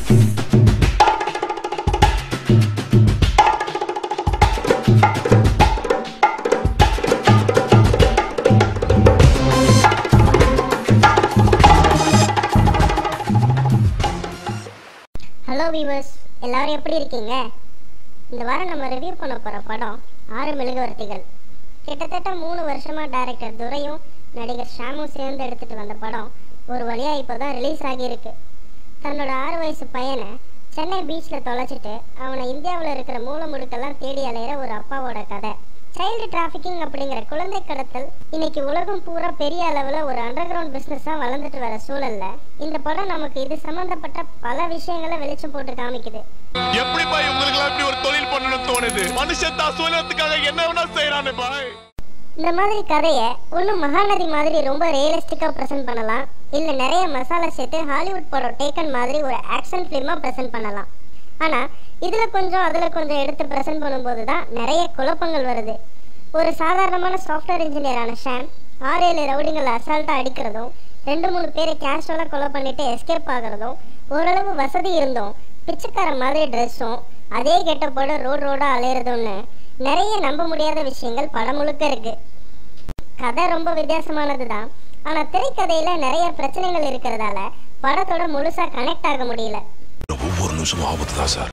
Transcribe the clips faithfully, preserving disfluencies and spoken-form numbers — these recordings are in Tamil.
ஹலோ வீவர்ஸ், எல்லாரும் எப்படி இருக்கீங்க? இந்த வாரம் நம்ம ரிவ்யூ பண்ண போகிற படம் ஆறு மெழுகுவர்த்திகள். கிட்டத்தட்ட மூணு வருஷமாக டைரக்டர் துரையும் நடிகர் ஷாமும் சேர்ந்து எடுத்துகிட்டு வந்த படம் ஒரு வழியாக இப்போ தான் ரிலீஸ் ஆகியிருக்கு. தன்னோட ஆறு வயசு பையனை சென்னை பீச்சில் தொலைச்சிட்டு அவனை இந்தியாவில் இருக்கிற மூல முடுக்கெல்லாம் தேடி அலையிற ஒரு அப்பாவோட கதை. சைல்டு டிராஃபிக்கிங் அப்படிங்கிற குழந்தை கடத்தல் இன்னைக்கு உலகம் பூரா பெரிய அளவில் ஒரு அண்டர் கிரவுண்ட் பிஸ்னஸாக வளர்ந்துட்டு வர சூழல்ல இந்த படம் நமக்கு இது சம்பந்தப்பட்ட பல விஷயங்களை வெளிச்சம் போட்டு காமிக்குது. எப்படி பாய் உங்களுக்கு இப்படி ஒரு தொழில் பண்ணணும்னு தோணுது? மனுஷன் தான் சுயநலத்துக்காக என்ன வேணா செய்யறானே பாய். இந்த மாதிரி கதையை ஒன்றும் மகாநதி மாதிரி ரொம்ப ரியலிஸ்டிக்காக ப்ரெசென்ட் பண்ணலாம், இல்லை நிறைய மசாலா சேர்த்து ஹாலிவுட் படம் டேக்கன் மாதிரி ஒரு ஆக்ஷன் ஃபிலிமாக ப்ரெசென்ட் பண்ணலாம். ஆனால் இதில் கொஞ்சம் அதில் கொஞ்சம் எடுத்து ப்ரெசென்ட் பண்ணும்போது தான் நிறைய குழப்பங்கள் வருது. ஒரு சாதாரணமான சாஃப்ட்வேர் இன்ஜினியரான ஷாம் ஆறு ஏழு ரவுடிங்களை அசால்ட்டாக அடிக்கிறதும், ரெண்டு மூணு பேரை கேஷுவலாக கொலை பண்ணிட்டு எஸ்கேப் ஆகிறதும், ஓரளவு வசதி இருந்தோம் பிச்சைக்கார மாதிரி ட்ரெஸ்ஸும் அதே கெட்டப்போட ரோடு ரோடாக அலையிறதும்னு நிறைய நம்ப முடியாத விஷயங்கள் படம் முழுக்க இருக்கு. கதை ரொம்ப வித்தியாசமானது தான், ஆனால் திரைக்கதையில் நிறைய பிரச்சனைகள் இருக்கிறதால படத்தோட முழுசாக கனெக்ட் ஆக முடியல. ஒவ்வொரு நிமிஷமும் ஆபத்து தான் சார்.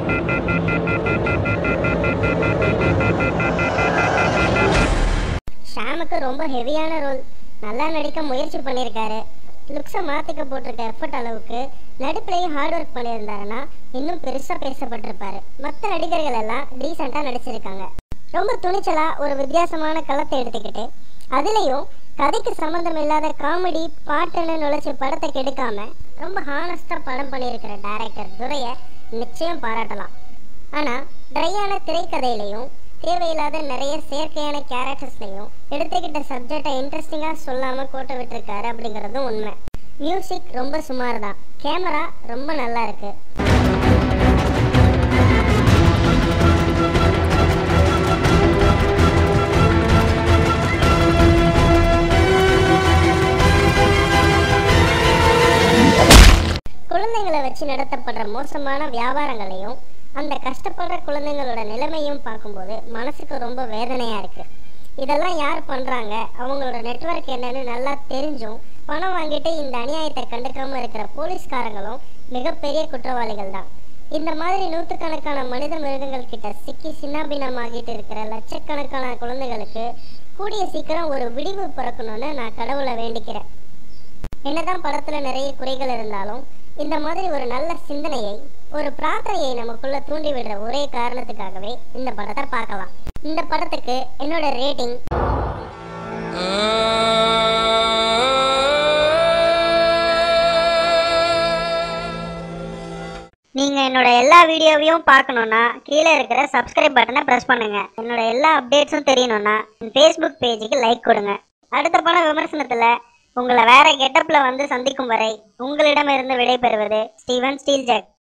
ஷாமுக்கு ரொம்ப ஹெவியான ரோல், நல்லா நடிக்க முயற்சி பண்ணியிருக்காரு. லுக்ஸை மாற்றிக்க போட்டிருக்க எஃபர்ட் அளவுக்கு நடிப்புலையும் ஹார்ட் ஒர்க் பண்ணியிருந்தாருன்னா இன்னும் பெருசாக பேசப்பட்டிருப்பாரு. மற்ற நடிகர்கள் எல்லாம் டீசெண்டாக நடிச்சிருக்காங்க. ரொம்ப துணிச்சலாக ஒரு வித்தியாசமான களத்தை எடுத்துக்கிட்டு அதுலேயும் கதைக்கு சம்மந்தம் இல்லாத காமெடி பாட்டுன்னு நுழைச்சி படத்தை கெடுக்காம ரொம்ப ஹானஸ்டாக படம் பண்ணியிருக்கிற டைரக்டர் துரையை நிச்சயம் பாராட்டலாம். ஆனால் ட்ரையான திரைக்கதையிலையும் தேவையில்லாத நிறைய செயற்கையான கேரக்டர்ஸ்லையும் எடுத்துக்கிட்ட சப்ஜெக்டை இன்ட்ரெஸ்டிங்காக சொல்லாமல் கோட்டை விட்டுருக்காரு அப்படிங்கிறதும் உண்மை. மியூசிக் ரொம்ப சுமார் தான், கேமரா ரொம்ப நல்லா இருக்கு. குழந்தைங்களை வச்சு நடத்தப்படுற மோசமான வியாபாரங்களையும் அந்த கஷ்டப்படுற குழந்தைங்களோட நிலைமையும் பார்க்கும்போது மனசுக்கு ரொம்ப வேதனையா இருக்கு. இதெல்லாம் யார் பண்றாங்க, அவங்களோட நெட்வொர்க் என்னன்னு நல்லா தெரிஞ்சும் பணம் வாங்கிட்டு இந்த அநியாயத்தை கண்டுக்காம இருக்கிற போலீஸ்காரங்களும் மிகப்பெரிய குற்றவாளிகள் தான். இந்த மாதிரி நூற்றுக்கணக்கான மனித மிருகங்கள் கிட்ட சிக்கி சின்னாபின்னமாகிட்டு இருக்கிற லட்சக்கணக்கான குழந்தைகளுக்கு கூடிய சீக்கிரம் ஒரு விடிவு பிறக்கணும்னு நான் கடவுளை வேண்டிக்கிறேன். என்னதான் படத்துல நிறைய குறைகள் இருந்தாலும் இந்த மாதிரி ஒரு நல்ல சிந்தனையை, ஒரு பிரார்த்தனையை நமக்குள்ள தூண்டி விடுற ஒரே காரணத்துக்காகவே இந்த படத்தை பார்க்கலாம். இந்த படத்துக்கு என்னோட ரேட்டிங் நீங்க என்னோட எல்லா வீடியோவையும் பார்க்கணும்னா கீழே இருக்கிற சப்ஸ்கிரைப் பட்டனை பிரஸ் பண்ணுங்க. என்னோட எல்லா அப்டேட்ஸும் தெரியணும்னா ஃபேஸ்புக் பேஜுக்கு லைக் கொடுங்க. அடுத்த பட விமர்சனத்துல உங்களை வேற கெட்டப்ல வந்து சந்திக்கும் வரை உங்களிடமிருந்து விடைபெறுவது ஸ்டீவன் ஸ்டீல் ஜாக்.